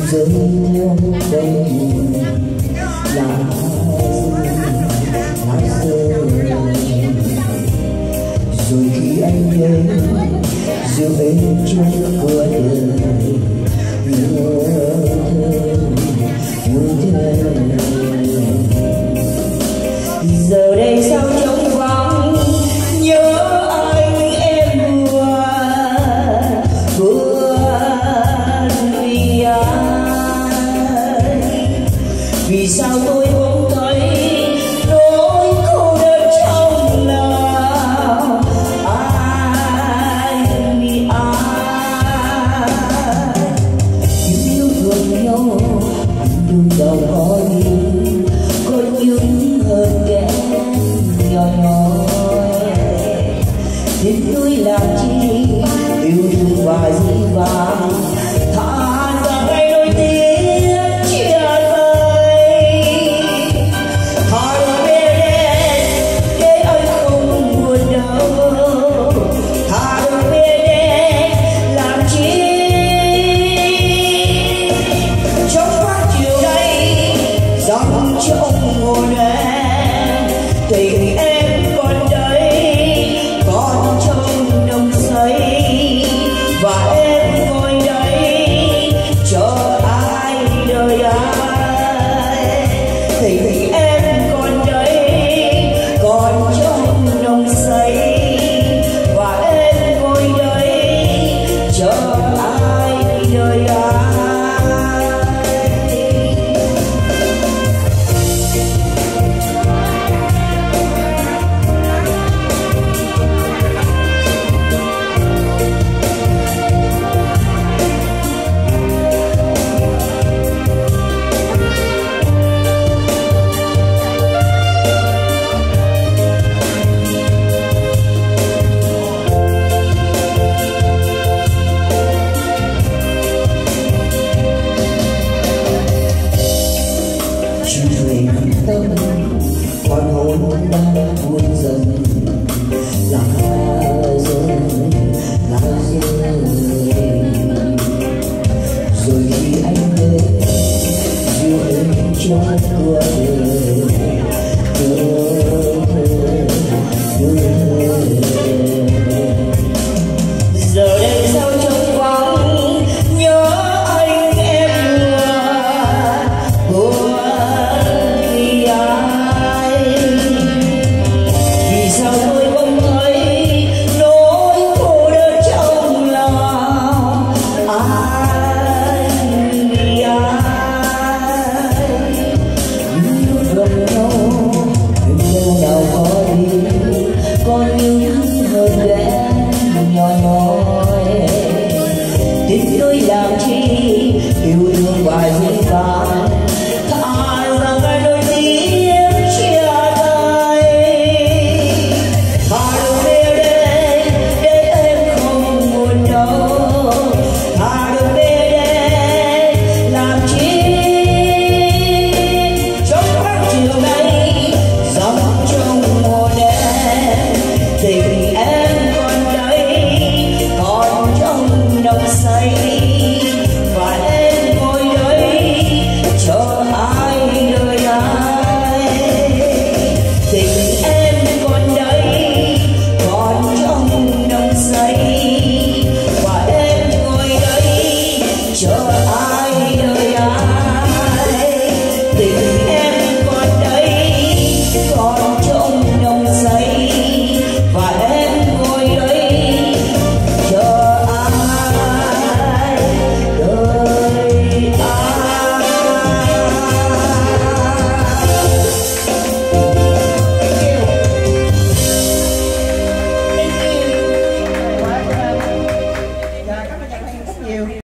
rơi theo đây là rơi rồi khi anh đến giữa bên trong cửa đời yêu thương giờ đây sao trống vắng nhớ anh em buồn vì ai vì sao tôi không thấy nỗi cô đơn trong lòng ai vì ai yêu thương nhau đừng đâu có những hơn kém nhỏ nhoi đến tôi làm chi yêu thương và dĩ vãng thà rằng ngày đôi tiếng chia tay thà rằng để anh không buồn đâu thà rằng để làm chi trong phát chiều nay dòng trong hồn em tình em còn đây còn trong đông say và em ngồi đây chờ ai đời ai tình em còn đây còn trong đông say và em ngồi đây chờ ai đời ai. Tâm còn hồn đang buồn dần là rơi rồi khi anh đến dịu êm cho cuộc đời giờ đây sao trông vắng nhớ anh em buồn vì sao tôi không thấy nỗi cô đơn trong lòng ai vì ai yêu gần nhau nhưng đâu có đi có những hơi ghét nhỏ nhoi tình tôi làm chi yêu thương và dễ dàng thà rằng ai đôi tiếng chia tay thà đừng để em không buồn đâu thà đừng để làm chi trong các chiều nay dòng trong hồn em tình em còn đây còn trong đông say